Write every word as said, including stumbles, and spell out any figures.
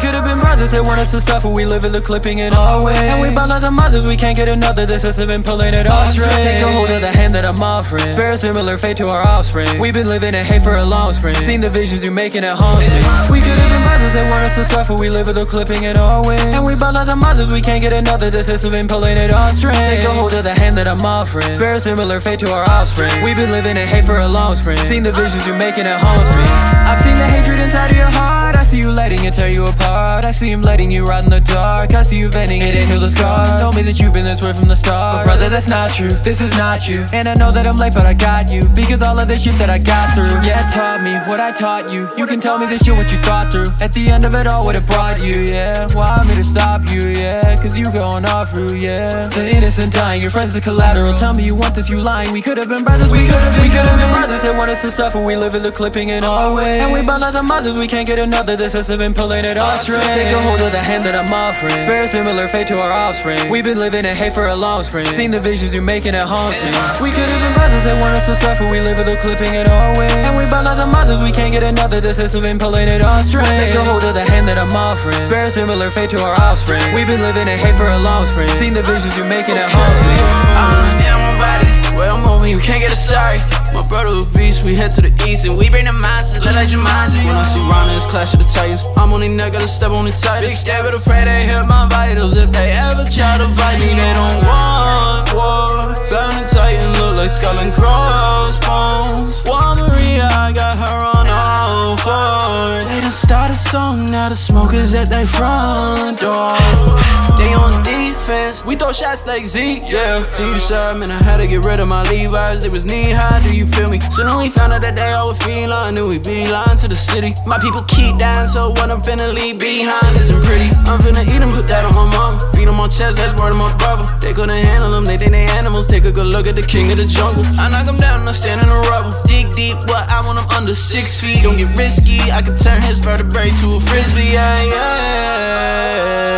could have been brothers, they want us to suffer. We live in the clipping in all ways. And we both love the mothers, we can't get another. This has been pulling it all straight. Take a hold of the hand that I'm offering. Spare a similar fate to our offspring. We've been living in hate for a long spring. Seen the visions you making at home. We could have been brothers, they want us to suffer. We live in the clipping in all ways. And we both love the mothers, we can't get another. This has been pulling it all straight. Take a hold of the hand that I'm offering. Spare a similar fate to our offspring. We've been living in hate for a long spring. Seen the visions you making at home. I've seen the hatred inside of your heart. I see you letting it tear you apart. I see him letting you rot in the dark. I see you venting it into the scars. Told me that you've been this way from the start, but brother, that's not true. This is not you. And I know that I'm late, but I got you. Because all of the shit that I got through, yeah, it taught me what I taught you. You can tell me this shit, what you thought through. At the end of it all, what it brought you, yeah. Why me to stop you, yeah. Cause you going off through, yeah. The innocent dying, your friends the collateral. Tell me you want this, you lying. We could have been brothers, we could have been, we could have been brothers. They want us to suffer, we live in the clipping in all ways. And we both love the mothers, we can't get another. This has been pulling it all straight. Take a hold of the hand that I'm offering. Spare a similar fate to our offspring. We've been living in hate for a long spring. Seen the visions you making at home. We could have been brothers, they want us to suffer. We live in the clipping in all ways. And we both love the mothers, we can't get another. This has been pulling it all straight. Take a hold of the hand that I'm offering. Spare a similar fate to our offspring. We've been living in hate for a long spring. Seen the visions you making at home. Uh, yeah, my body. Where I'm moving, you can't get a sorry. My brother was beast, we head to the east and we bring the monsters, look like Jumanji. When I see Ron in this clash of the Titans, I'm on the neck, gotta step on the Titan. Big stab at a prey, they hit my vitals. If they ever try to bite me, they don't want war. Found the Titan, look like skull and crossbones. One Maria, I got her on all fours. They done start a song, now the smoke is at their front door. They on defense, we throw shots like Zeke, yeah. Do you serve, man, I had to get rid of my Levi's, they was knee high, do you feel me? Soon as we found out that they all were feline, knew we be lying to the city. My people keep dying, so what I'm finna leave behind isn't pretty. I'm finna eat them, put that on my mama. Beat them on chest, that's word of my brother. They couldn't handle them, they think they animals. Take a good look at the king of the jungle. I knock them down, I stand in the rubble. Dig deep, what I want them under six feet. Don't get risky, I could turn his vertebrae to a frisbee, yeah, yeah.